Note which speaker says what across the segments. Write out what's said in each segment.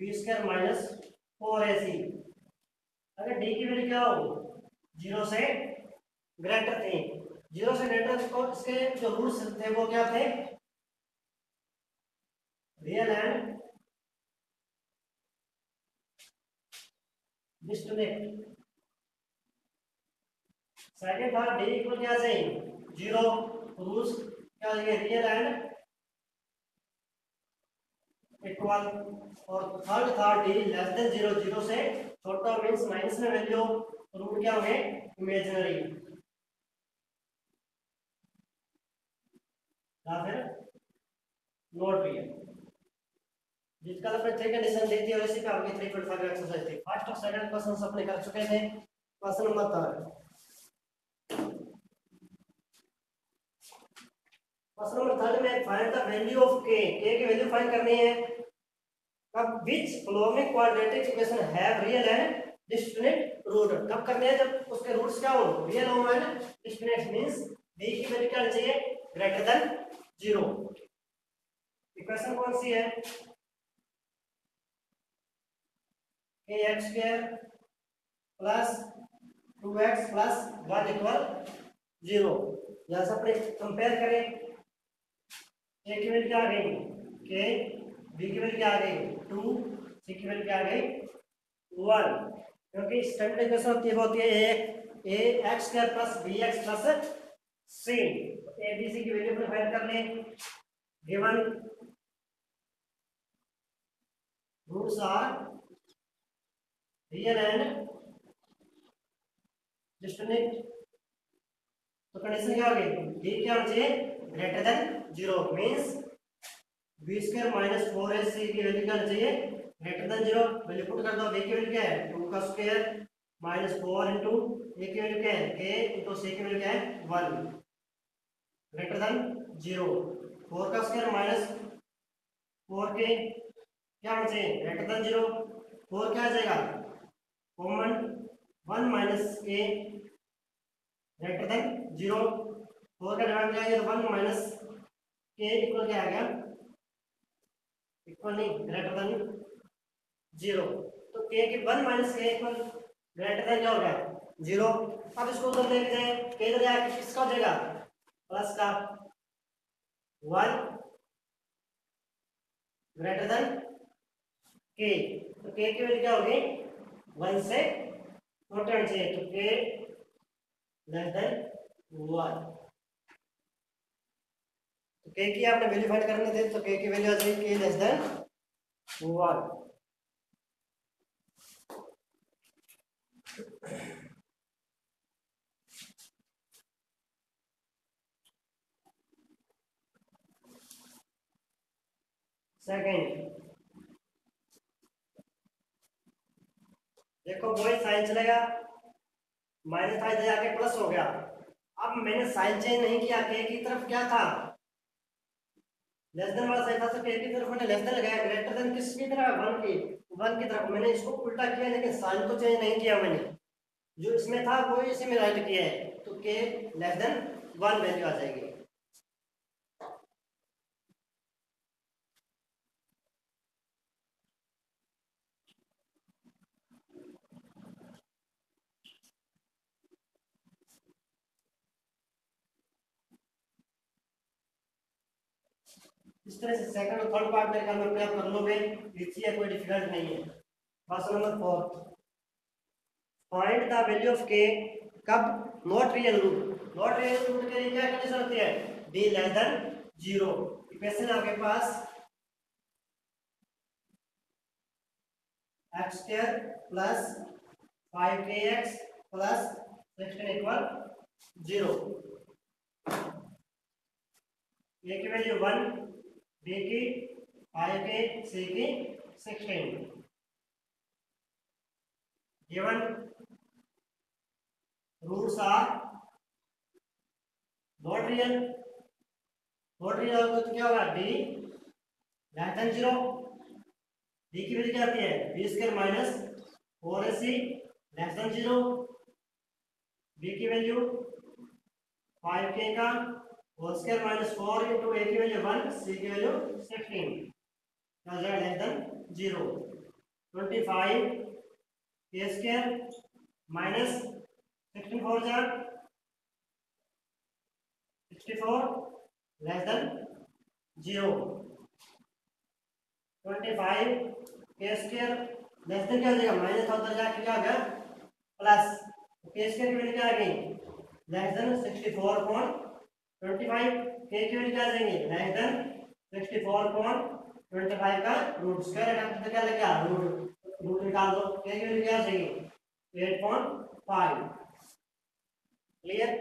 Speaker 1: B square minus 4ac। अगर D की value क्या हो, 0 से ग्रेटर थे, 0 से ग्रेटर, तो इसके जो रूट्स थे वो क्या थे, रियल एंड डिस्टिंक्ट। सेकंड था डी इक्वल क्या चाहिए, 0, रूट्स क्या चाहिए, रियल एंड इक्वल। और थर्ड था डी लेस देन 0, 0 से छोटा मींस माइनस में वैल्यू, रूट क्या होंगे, इमेजिनरी या फिर नॉट रियल। जिसका हमने थ्री कंडीशन दी थी और इसी पे आपकी 3.5 एक्सरसाइज थी। फर्स्ट और सेकंड क्वेश्चन अपने कर चुके थे। Question number third, question number third में find the value of K की वैल्यू फाइंड करनी है। अब which following quadratic equation have real and distinct root. कब करनी है, जब उसके रूट्स क्या हो, रियल हो एंड डिस्टिंक्ट, मींस b की वैल्यू क्या चाहिए, ग्रेटर देन 0। इक्वेशन कौन सी है, ax square plus 2x plus 1 equal 0। यहां से अपने कंपेयर करें, a की वैल्यू क्या आ गई k, b की वैल्यू क्या आ गई 2, c की वैल्यू क्या आ गई 1। क्योंकि स्टैंडर्ड इक्वेशन होती है, वो होती है a x square plus bx plus c। a b c की वैल्यू अपने फाइंड कर लें। Given roots are real and distinct, तो कंडीशन क्या होगी, d क्या होना चाहिए, greater than 0, means b square minus 4ac की वैल्यू क्या होनी चाहिए, ग्रेटर देन 0। वैल्यू पुट कर दो, b की वैल्यू क्या है 2 का स्क्वायर माइनस 4 इंटू a की वैल्यू क्या है k इंटू c की वैल्यू क्या है 1, ग्रेटर देन 0। 4 का स्क्वायर माइनस 4k क्या होना चाहिए, ग्रेटर देन 0। 4 क्या आ जाएगा common, 1 minus a greater than 0। 4 का डिवाइड किया तो 1 माइनस k इक्वल क्या आ गया, इक्वल नहीं, ग्रेटर देन 0। तो k की 1 minus k equal greater than क्या हो गया 0। अब इसको उधर लेके जाए, k इधर जाके किसका हो जाएगा, प्लस का 1 ग्रेटर देन k। तो k की वैल्यू क्या होगी 1 से छोटा होना चाहिए, तो k लेस देन 1। तो k की आपने वैल्यू फाइंड करने थे, तो k की वैल्यू आ जाएगी k लेस देन 1। सेकंड देखो वही साइन चलेगा, माइनस था इधर जाके प्लस हो गया। अब मैंने साइन चेंज नहीं किया, के की तरफ क्या था लेस देन वाला साइन था, तो के की तरफ मैंने लेस देन लगाया, ग्रेटर देन किसकी तरफ 1 की, 1 की तरफ। मैंने इसको उल्टा किया लेकिन साइन तो चेंज नहीं किया मैंने, जो इसमें था वो इसी में राइट किया है, तो के लेस देन 1 वैल्यू आ जाएगी। इस तरह से सेकंड और थर्ड पार्ट मेरे ख्याल में अपने आप कर लोगे, इजी है, कोई डिफिकल्ट नहीं है। Question number 4, find the value of K कब not real root. Not real root के लिए क्या कंडीशन होती है, d लेस देन 0। इक्वेशन आपके पास x square plus 5kx plus 16 equal 0। a की वैल्यू 1, b की 5k, c की 16। given roots are not real, not real होगा तो क्या होगा, d लेस देन 0। d की वैल्यू क्या आती है, b square minus 4ac less than 0। b की वैल्यू 5k का whole square minus 4 into a की वैल्यू 1, c की वैल्यू 16, लेस देन 0। 25 के स्क्वायर माइनस 64 जा 64 लेस देन 0 25 के स्क्वायर लेस देन क्या हो जाएगा माइनस था उधर जाके क्या हो गया प्लस के स्क्वायर की वैल्यू क्या आ गई लेस देन 64.25 के की वैल्यू क्या आ जाएगी लेस देन 64.25 का रूट स्क्वायर है तो क्या लग गया रूट निकाल दो के की वैल्यू क्या आ जाएगी 8.5 क्लियर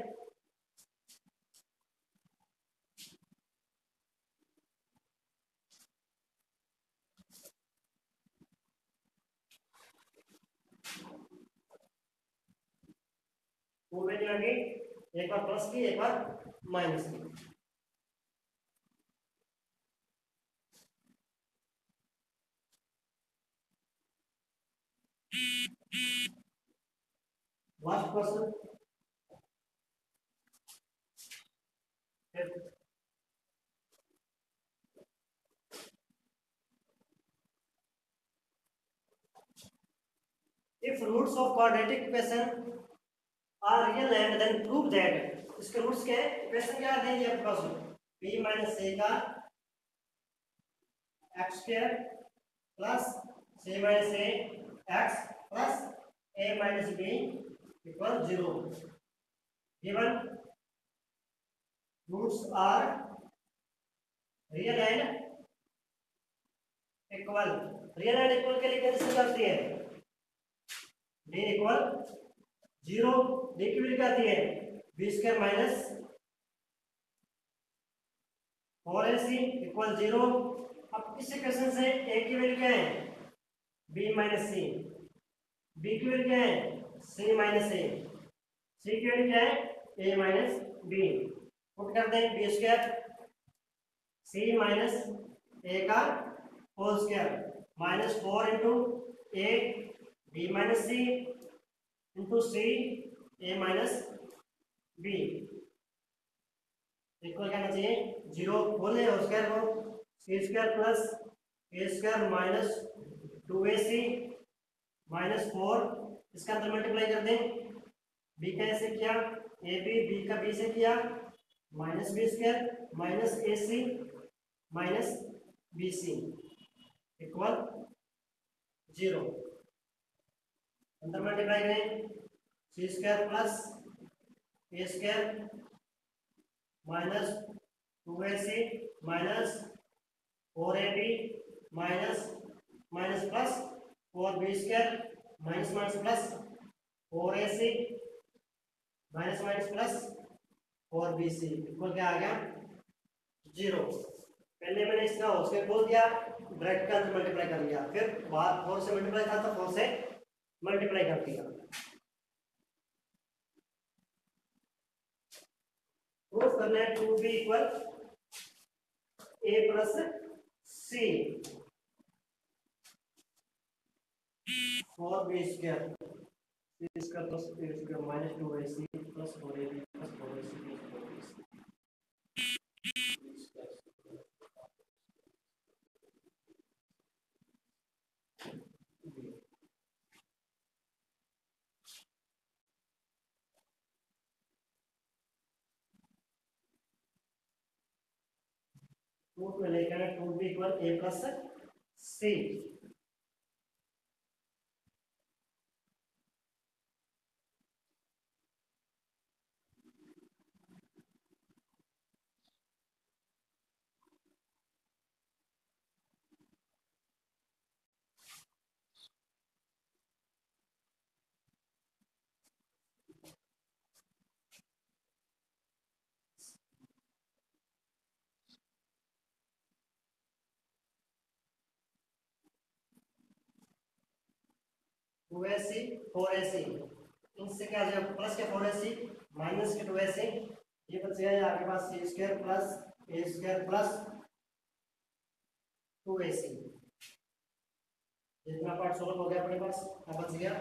Speaker 1: वो वैल्यू आ गई एक बार प्लस की एक बार माइनस की last question if roots of quadratic equation are real and then prove that इसके रूट्स क्या है इक्वेशन क्या देंगे आपके पास b minus a का x square plus c minus a x plus a minus b equal 0 given roots are real and equal real and equal के लिए कैसे करती है d equal 0 d की वैल्यू क्या आती है b square minus 4ac equal 0 अब इस इक्वेशन से a की वैल्यू क्या है b माइनस c b की वैल्यू क्या है c माइनस a c की वैल्यू क्या है a माइनस b पुट कर दें b square c minus a का whole square minus 4 into a b minus c into c a minus b equal क्या चाहिए 0 बोले और स्क्वायर को c square plus a square minus 2ac minus 4 इसका अंदर मल्टीप्लाई कर दें b का ऐसे किया ab b का b से किया minus b square minus ac minus bc equal 0 अंदर मल्टीप्लाई करें c square plus a square minus 2ac minus 4ab minus minus plus 4b square minus minus plus 4ac minus minus plus 4bc equal क्या आ गया 0 पहले मैंने इसका whole square बोल दिया ब्रैकेट का अंदर मल्टीप्लाई कर लिया फिर बाहर 4 से मल्टीप्लाई था तो 4 से मल्टीप्लाई कर दिया प्रूफ करना है 2b equal a plus c 4b square c square plus a square minus 2ac plus 4ab plus 4ac plus 4bc proof में लेकर 2b equal a plus c two AC 4ac इनसे क्या आ जाएगा प्लस के 4ac minus के 2ac ये बच जाएगा आपके पास c square plus a square plus 2ac जितना पार्ट सॉल्व हो गया अपने पास अब बच गया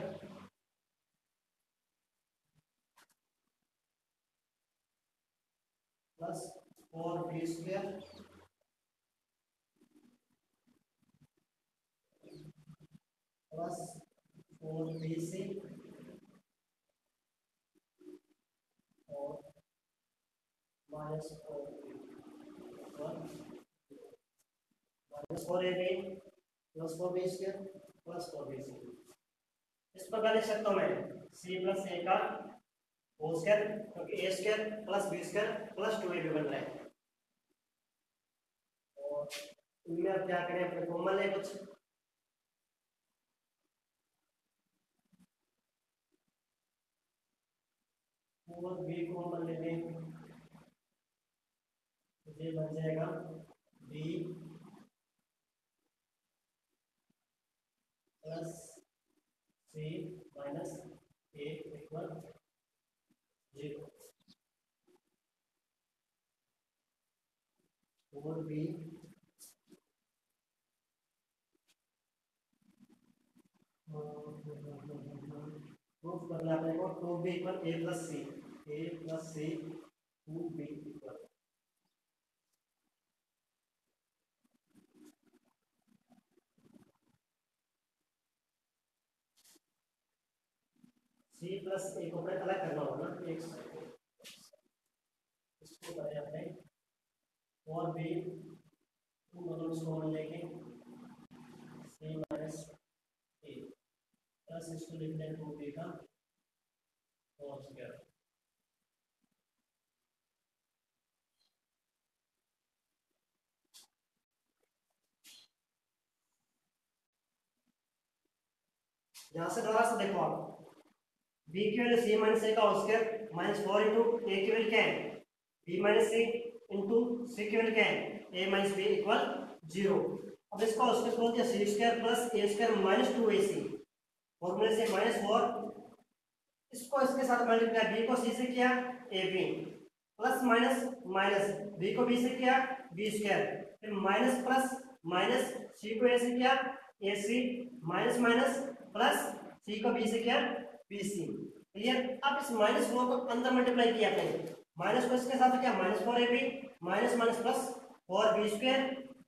Speaker 1: plus 4b square plus 4bc और -4ab plus 4b square plus 4bc। इस प्रकार लिख सकता हूँ मैं c प्लस ए का होल स्क्वायर, क्योंकि A square plus B square plus 2ab बन रहा है। और इनमें अब क्या करें, अपने कॉमन ले कुछ, और बी कॉमन ले लें, ये बन जाएगा B plus C minus A equal 0 और बी प्रूफ करना है अपने को, 2b equal a plus C 2b equal C plus A को अपने अलग करना होगा ना, एक इसको करें अपने और बी दोनों इसको लेके सी माइनस ए प्लस इसको लिख दें 2b का होल स्क्वायर। यहां से दोबारा से देखो आप, b की वैल्यू c माइनस a का whole square minus 4 into a की वैल्यू क्या है b minus c into c की वैल्यू क्या है a माइनस b इक्वल 0। अब इसका होल स्क्वायर बोल दिया c square plus a square minus 2ac, फॉर्मूले से -4, इसको इसके साथ मल्टीप्लाई, b को c से किया ab plus minus minus b को b से किया b स्क्वायर, फिर माइनस प्लस माइनस c को a से किया ac minus minus plus c को b से किया bc। क्लियर। अब इस -4 को अंदर मल्टीप्लाई किया आपने, माइनस को इसके साथ क्या -4ab minus minus plus 4b square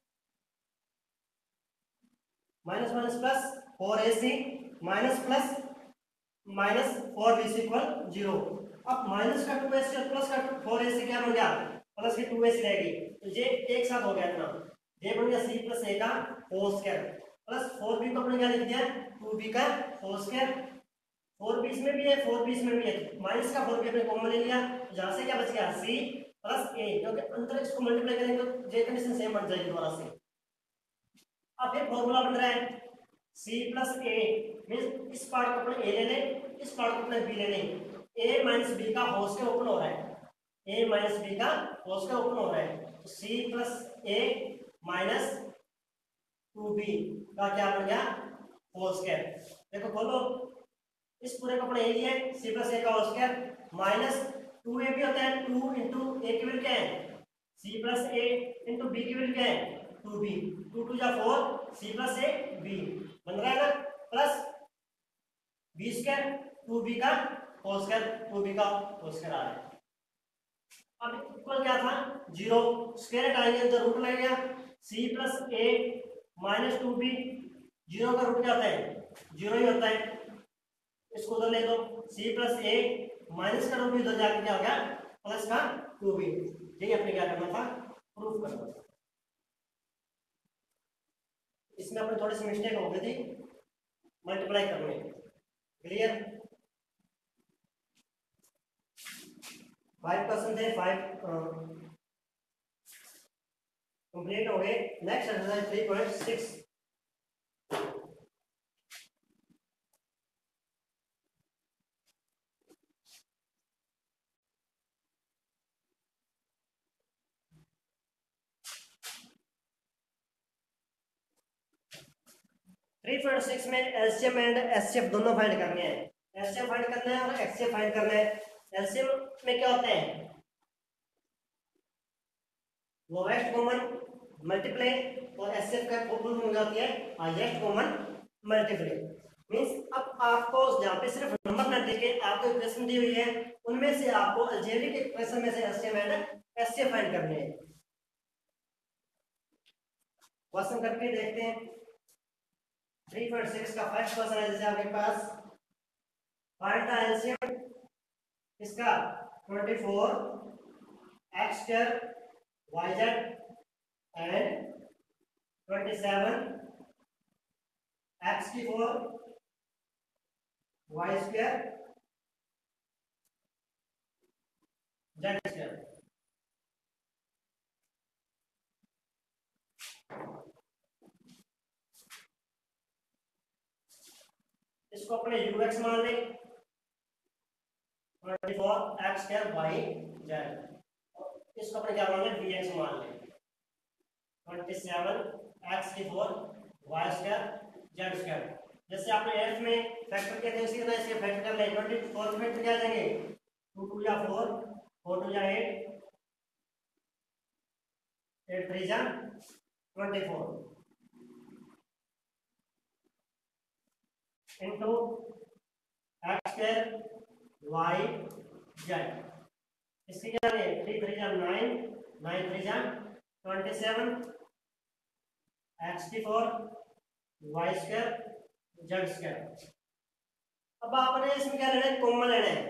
Speaker 1: minus minus plus 4ac minus plus minus 4bc equal 0। अब माइनस का 2ac और प्लस का 4ac क्या बन गया, प्लस की 2ac रहेगी, तो ये एक साथ हो गया इतना, ये बन गया c प्लस a का होल स्क्वायर प्लस 4b को अपने क्या लिख दिया 2b का होल स्क्वायर। 4b इसमें भी है 4b इसमें भी है, माइनस का 4b अपने कॉमन ले लिया, तो जहां से क्या बच गया c प्लस a, क्योंकि अंतर इसको मल्टीप्लाई करेंगे तो ये कंडीशन सेम बन जाएगी दोबारा से। अब फिर फॉर्मूला बन रहा है c प्लस a मींस इस पार्ट को अपने a ले लें, इस पार्ट को अपने b ले लें, a माइनस b का होल स्क्वायर ओपन हो रहा है, a माइनस b का होल स्क्वायर ओपन हो रहा है, तो c plus a minus 2b का क्या बन गया होल स्क्वायर। देखो खोलो, इस पूरे को अपने a लिया c प्लस a का होल स्क्वायर माइनस 2ab होता है, 2 इंटू a की वैल्यू क्या है c plus a into b की वैल्यू क्या है 2b, 2 2 जा 4 c प्लस a b बन रहा है ना, प्लस b स्क्वायर 2b का होल स्क्वायर 2b का होल स्क्वायर आ रहा है। अब इक्वल क्या था 0, स्क्वायर हटाएंगे तो रूट लगेगा c plus a minus 2b, 0 का रूट क्या होता है 0 ही होता है, इसको उधर ले दो, c प्लस a माइनस का रूट भी उधर जाके क्या हो गया प्लस का 2b। यही अपने क्या करना था प्रूफ करना था। इसमें अपने थोड़ी सी मिस्टेक हो गई थी मल्टीप्लाई करने। क्लियर। 5 क्वेश्चन थे, 5 कंप्लीट हो गए। नेक्स्ट एक्सरसाइज 3.6, में एलसीएम एंड एचसीएफ दोनों फाइंड करने हैं। एलसीएम फाइंड करना है और एचसीएफ फाइंड करना है। एलसीएम में क्या होता है लोएस्ट कॉमन मल्टीप्लाई, और एचसीएफ का फुल फॉर्म होती है हाईएस्ट कॉमन मल्टीप्लाई। मींस अब आपको जहां पे सिर्फ नंबर ना देके आपको इक्वेशन दी हुई है, उनमें से आपको अलजेब्रिक इक्वेशन में से एलसीएम एंड एचसीएफ फाइंड करने हैं। क्वेश्चन करके देखते हैं। 3.6 का फर्स्ट क्वेश्चन है जैसे आपके पास फाइंड द एलसीएम इसका 24 x square yz and 27 x की 4 y स्क्वायर z स्क्वायर। इसको अपने ux मान लें 24 x स्क्वायर y z, इसको अपने क्या मान लें vx मान लें 27 x की 4 y स्क्वायर z स्क्वायर। जैसे आपने f में फैक्टर किए थे उसी तरह इसके फैक्टर कर लें 24 फैक्टर क्या आ जाएंगे 2 2 या 4 4 2 या 8 8 3 जा 24 into x square y z। इसकी क्या है 3 3 जा 9 9 3 जा 27 x की 4 y स्क्वायर z स्क्वायर। अब आपने इसमें क्या लेना है कॉमन लेना है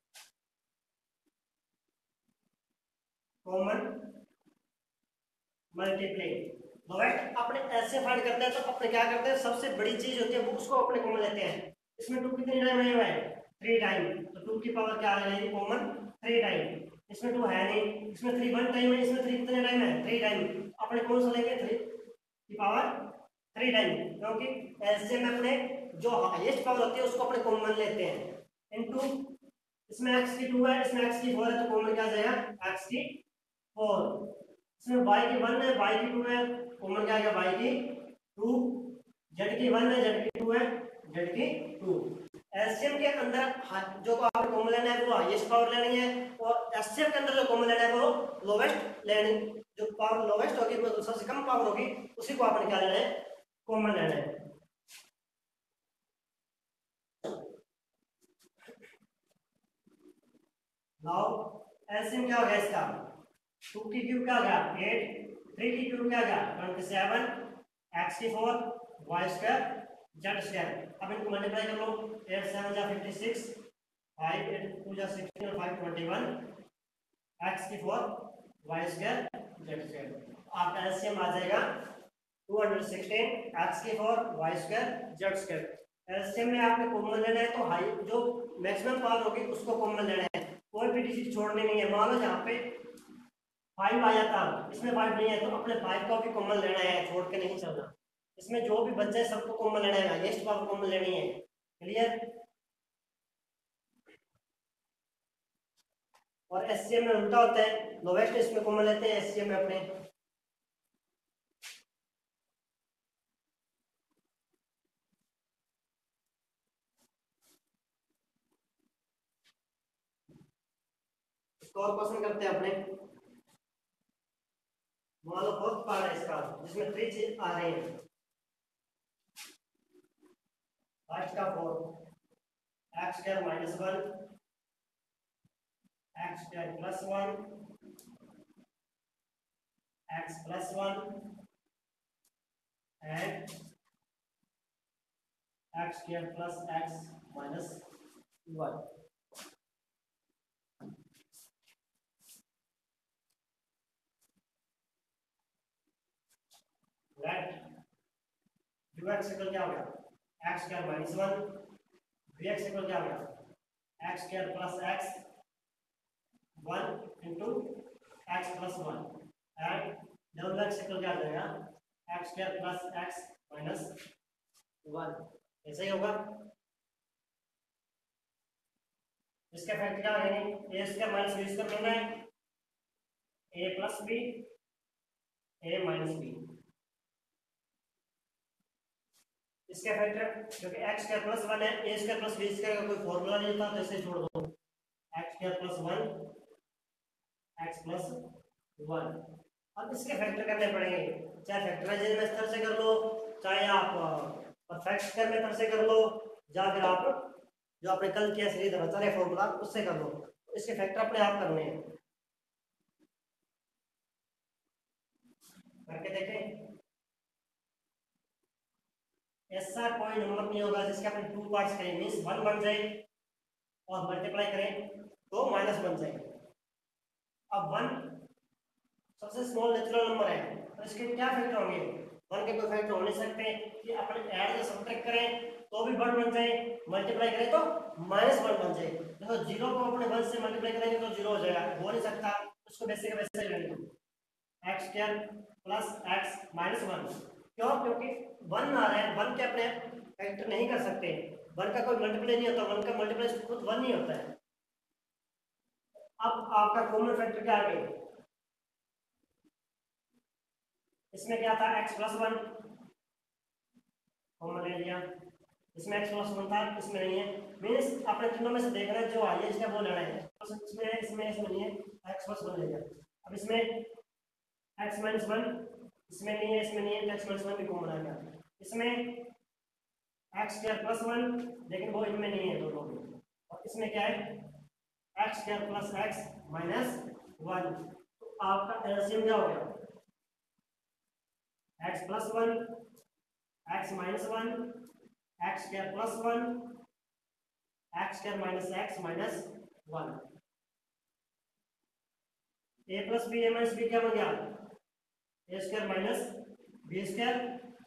Speaker 1: कॉमन मल्टीप्लाई। लोवेस्ट अपने ऐसे फाइंड करते हैं तो अपने क्या करते हैं सबसे बड़ी चीज होती है वो उसको अपने कॉमन लेते हैं। इसमें 2 कितनी टाइम है हुआ है 3 टाइम, तो 2 की पावर क्या आ जाएगी कॉमन 3 टाइम। इसमें 2 है नहीं, इसमें 3 1 टाइम है, इसमें 3 कितने टाइम है 3 टाइम। अपने कौन सा लेंगे 3 की पावर 3 टाइम, क्योंकि एलसीएम में अपने जो हाईएस्ट पावर होती है उसको अपने कॉमन लेते हैं इनटू इसमें x की 2 है इसमें x की 4 है तो कॉमन क्या आ जाएगा x की 4। इसमें y की 1 है y की 2 है कॉमन क्या आ गया y की 2। z की 1 है z की 2 है z की 2। एलसीएम के अंदर जो आपको कॉमन लेना है वो हाईएस्ट पावर लेनी है और एचसीएफ के अंदर जो कॉमन लेना है वो लोवेस्ट लेनी। जो पावर लोवेस्ट होगी वो सबसे कम पावर होगी उसी को आपने क्या लेना है कॉमन लेना है। नाउ एलसीएम क्या हो गया इसका 2 की क्यूब क्या हो गया 8 3 की क्यूब क्या हो गया 27 x की 4 y स्क्वायर z स्क्वायर। अब इनको मल्टीप्लाई कर लो 8 7 जा 56 5 8 2 जा 16 और 5 21 x की 4 y स्क्वायर z स्क्वायर। आपका एलसीएम आ जाएगा 216 x की 4 y square z square. LCM में आपने कॉमन लेना है तो हाई जो मैक्सिमम पावर होगी उसको कॉमन लेना है, कोई भी डिजिट छोड़नी नहीं है। मान लो यहाँ पे 5 आ जाता इसमें 5 नहीं है तो अपने 5 का भी कॉमन लेना है, छोड़ के नहीं चलना। इसमें जो भी बच्चे सबको कॉमन लेना है, हाईएस्ट पावर कॉमन लेनी है। क्लियर। और एचसीएम में उल्टा होता है, लोवेस्ट इसमें कॉमन लेते हैं एचसीएम में अपने। इसको और क्वेश्चन करते हैं अपने। मान लो फोर्थ पार्ट है इसका जिसमें 3 चीज आ रही हैं। फर्स्ट का 4 x square minus 1 x square plus 1 x plus 1 and x square plus x minus 1। Right ux equal क्या हो गया x square minus 1 vx equal क्या हो गया x square plus x 1 into x plus 1 and double x equal क्या आ जाएगा x square plus x minus 1। ऐसे ही होगा। इसके फैक्टर क्या है a square minus b square करना है a plus b a minus b। इसके फैक्टर क्योंकि x स्क्वायर प्लस 1 है a square plus b square का कोई फार्मूला नहीं होता तो इसे छोड़ दो x square plus 1 x plus 1। अब इसके फैक्टर करने पड़ेंगे, चाहे फैक्टराइजेशन मेथड से कर लो चाहे आप परफेक्ट करने मेथड से कर लो या फिर आप जो आपने कल किया सीरीज बचा रहे फॉर्मूला उससे कर लो। इसके फैक्टर अपने आप करने हैं, करके देखें। ऐसा कोई नंबर नहीं होगा जिसके अपन टू पार्ट्स करें, मीन्स वन बन जाए और मल्टीप्लाई करें तो माइनस बन जाए। अब वन सबसे स्मॉल नेचुरल नंबर है तो इसके क्या फैक्टर होंगे, वन के कोई फैक्टर हो नहीं सकते कि अपन ऐड या सब्ट्रैक्ट करें तो भी वन बन जाए, मल्टीप्लाई करें तो माइनस वन बन जाए। देखो जीरो को अपने वन से मल्टीप्लाई करेंगे तो जीरो हो जाएगा, हो नहीं सकता, उसको वैसे के वैसे लेंगे X square plus X minus one. क्यों? क्योंकि वन आ रहा है, वन के अपने फैक्टर नहीं कर सकते, वन का कोई मल्टीप्लाई नहीं होता, वन का मल्टीप्लाई खुद वन नहीं होता है। अब आपका कॉमन फैक्टर क्या आ गया, इसमें क्या था x प्लस वन कॉमन ले लिया, इसमें x प्लस वन था, इसमें नहीं है, मीन्स अपने तीनों में से देखना है जो हाईएस्ट है वो लेना है, तो इसमें इसमें नहीं है, x प्लस वन ले लिया। अब इसमें x माइनस वन इसमें नहीं है, इसमें नहीं है, तो x माइनस वन भी कॉमन आ गया। इसमें x स्क्वायर प्लस वन, लेकिन वो इनमें नहीं है दोनों में, और इसमें क्या है x square plus x minus one. तो आपका एलसीएम क्या हो गया, x plus one x minus one X square plus one X square minus X minus one. A plus B A minus B क्या बन गया, A square minus B square,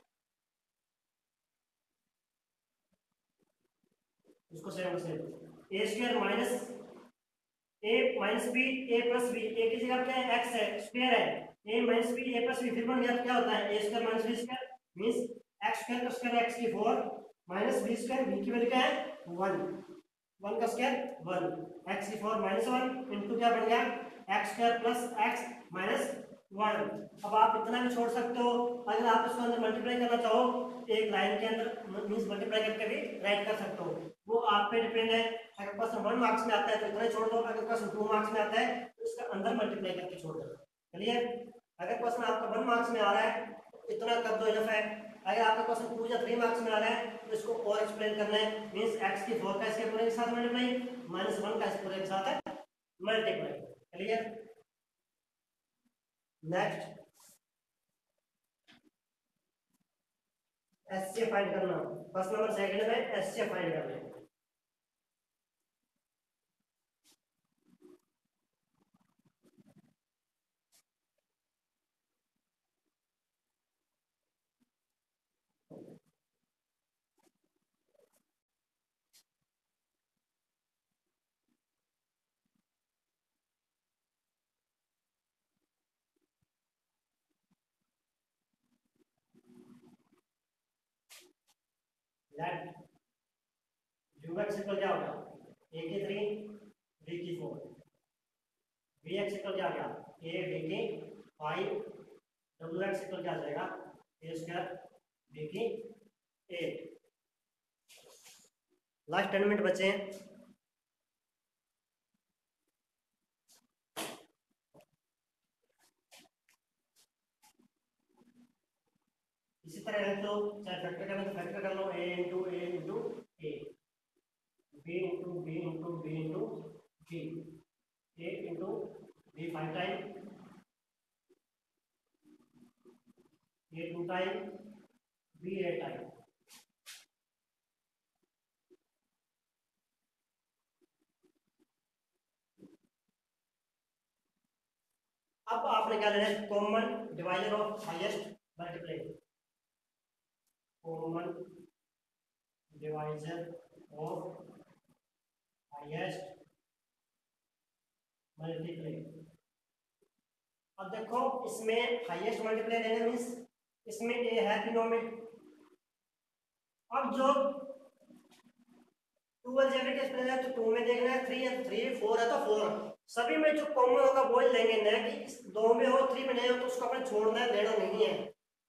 Speaker 1: इसको same से A square minus A minus B A plus B, ए की जगह क्या है एक्स है, स्क्वायर है, A minus B A plus B, फिर बन गया तो क्या होता है A square minus B square, means X square का स्क्वायर एक्स की 4 माइनस बी स्क्वायर, बी की वैल्यू क्या है 1, 1 का स्क्वायर 1, एक्स की 4 माइनस 1 इनटू क्या बन गया X square plus X minus 1। अब आप इतना भी छोड़ सकते हो, अगर आप इसको अंदर मल्टीप्लाई करना चाहो एक लाइन के अंदर मींस मल्टीप्लाई करके भी राइट कर सकते हो, वो आप पे डिपेंड है। अगर क्वेश्चन 1 मार्क्स में आता है तो इतना ही छोड़ दो, अगर क्वेश्चन 2 मार्क्स में आता है तो इसका अंदर मल्टीप्लाई करके छोड़ दो। क्लियर? अगर क्वेश्चन आपका 1 मार्क्स में आ रहा है तो इतना कर दो इनफ है, अगर आपका क्वेश्चन 2 या 3 मार्क्स में आ रहा है तो इसको और एक्सप्लेन करना है, मींस x की 4 का इसके पूरे के साथ मल्टीप्लाई माइनस 1 का इसके पूरे के साथ multiply. Clear? Next HCF find करना, फर्स्ट नंबर सेकंड में एचसीएफ फाइंड करना है। लेट u x इक्वल क्या होगा a की 3 b की 4, v x इक्वल क्या आ गया a b की 5, w x इक्वल क्या आ जाएगा a स्क्वायर b की 8। लास्ट 10 मिनट बचे हैं। इसी तरह रख लो, चाहे फैक्टर करना तो फैक्टर कर लो, a into a into a, b into b into b into b, a into b 5 time, a 2 time, b 8 time. अब आपने क्या लेना है, common divisor of highest multiply, common divisor of highest multiply. अब देखो इसमें हाईएस्ट मल्टीप्लाई लेना means इसमें ए है तीनों में, अब जो 2 अलजेब्रिक एक्सप्रेशन है तो 2 में देखना है, 3 है तो 3, 4 है तो 4, सभी में जो कॉमन होगा वो ही लेंगे, ना कि इस 2 में हो 3 में नहीं हो तो उसको अपन छोड़ना है, लेना नहीं है।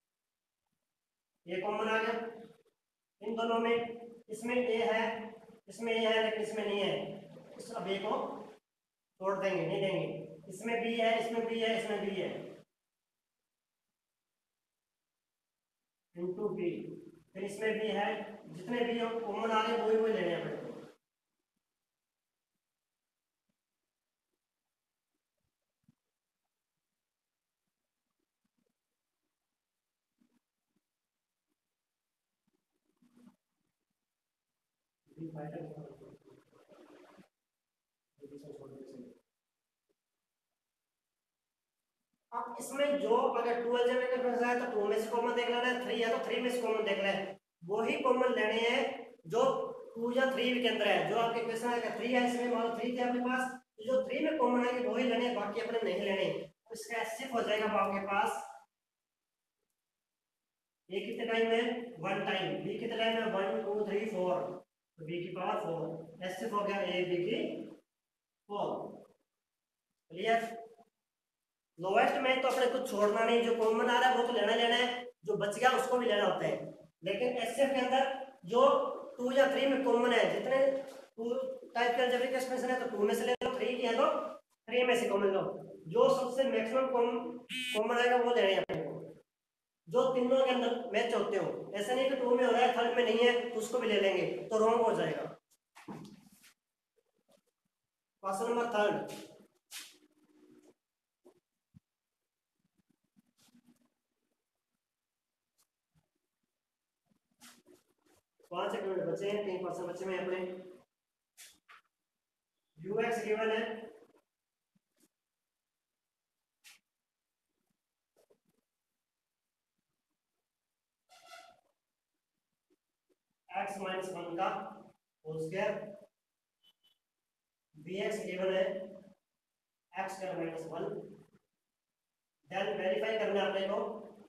Speaker 1: ये कॉमन आ गया इन दोनों में, इसमें ए है इसमें ए है लेकिन इसमें नहीं है, इस अब ए को छोड़ देंगे, नहीं देंगे। इसमें बी है इसमें बी है इसमें बी है इंटू बी, फिर इसमें भी है, जितने भी कॉमन आ रहे हैं वही वही लेने हैं अपने को। अब इसमें जो अगर 2 अलजेब्रिक डिफरेंस है तो 2 में से कॉमन देख लेना है, 3 है तो 3 में से कॉमन देख लेना है। वही कॉमन लेने हैं जो 2 या 3 के अंदर है। जो आपके क्वेश्चन है 3 है, इसमें मान लो 3 थे आपके पास, तो जो 3 में कॉमन आएंगे वही लेने हैं, बाकी अपने नहीं लेने। तो इसका एसएफ हो जाएगा आपके पास ए कितने टाइम है 1 टाइम, बी कितने टाइम है 1 2 3 4, तो बी की पावर 4। एसएफ हो गया ए बी की 4। क्लियर। लोएस्ट में तो अपने कुछ छोड़ना नहीं, जो कॉमन आ रहा है वो तो लेना लेना है, जो बच गया उसको भी लेना होता है। लेकिन एसएफ के अंदर जो 2 या 3 में कॉमन है, जितने 2 टाइप के अलजेब्रिक एक्सप्रेशन है तो 2 में से ले लो, 3 की है तो 3 में से कॉमन लो। जो सबसे मैक्सिमम कॉमन आएगा वो लेना है अपने को, जो तीनों के अंदर मैच होते हो। ऐसा नहीं कि 2 में हो रहा है थर्ड में नहीं है तो उसको भी ले लेंगे, तो रॉन्ग हो जाएगा। क्वेश्चन नंबर 3, 5 सेकंड बचे हैं, 3% बचे हुए हैं अपने। ux गिवन है x - 1 का होल स्क्वायर, bx गिवन है x का -1। देन वेरीफाई करना है अपने को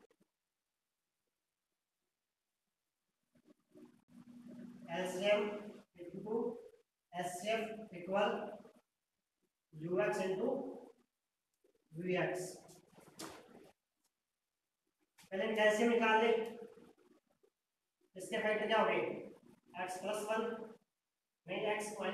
Speaker 1: LCM into SCF equal ux into vx। पहले कैल्शियम निकाल ले, इसके फैक्टर क्या हो गए x + 1 नहीं x - 1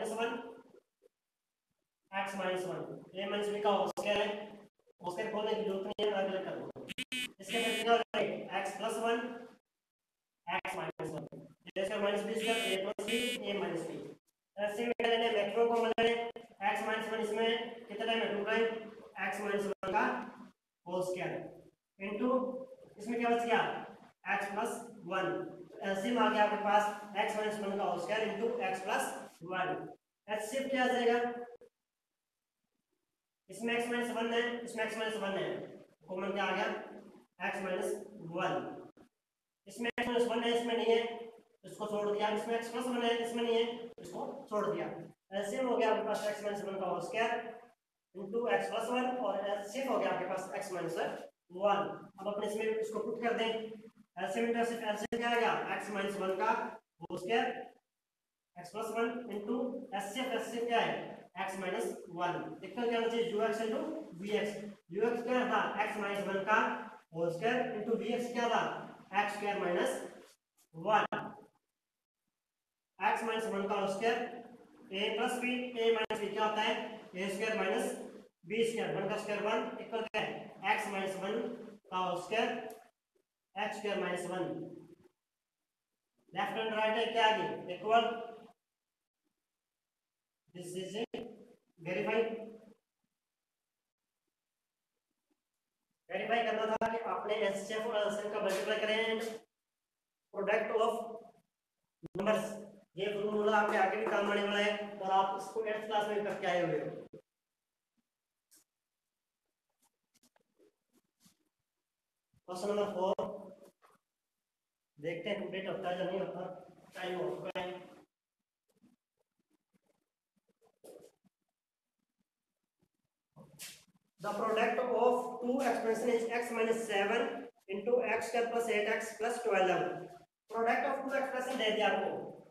Speaker 1: x - 1 a - b का होल स्क्वायर है, उसके खोलने की जरूरत नहीं है, अलग अलग कर दो। इसके फैक्टर क्या हो गए x + 1 x - 1 a square minus b square a + b a - b। ऐसे में लेने मैक्सिमम को लेने x - 1 इसमें कितना टाइम है 2 टाइम x - 1 का होल स्क्वायर इनटू इसमें क्या बच गया x + 1। एलसीएम आ गया आपके पास x - 1 का whole square into x + 1। HCF क्या आ जाएगा, इसमें x - 1 है, इसमें x - 1 है, कॉमन क्या आ गया x - 1। इसमें x - 1 है, इसमें नहीं है, इसको छोड़ दिया। इसमें x + 1 है, इसमें नहीं है, इसको छोड़ दिया। एलसीएम हो गया आपके पास x - 1 का होल स्क्वायर इनटू x + 1 और एलसीएम हो गया आपके पास x - 1। अब अपने इसमें इसको पुट कर दें, एलसीएम इनटू एलसीएम क्या आएगा x - 1 का whole square x + 1 into LCM क्या है x - 1 इक्वल क्या होना चाहिए ux इनटू vx। ux क्या था x - 1 का होल स्क्वायर इनटू vx क्या था x स्क्वायर माइनस 1। x - 1 का whole square a + b a - b क्या होता है a square minus b square 1 का स्क्वायर 1 इक्वल क्या है x - 1 का whole square x square minus 1। Left and right है क्या आगे equal this is verify. Verify करना था कि आपने एचसीएफ और एलसीएम का मल्टीप्लाई करें प्रोडक्ट ऑफ नंबर्स। ये फॉर्मूला आपके आगे भी काम आने वाला है और आप इसको 8th क्लास में करके आए हुए हो। क्वेश्चन नंबर 4 देखते हैं कंप्लीट होता है या नहीं होता, टाइम हो चुका है। The product of two expression is x - 7 into x² + 8x + 12। Product of two expression दे दिया आपको,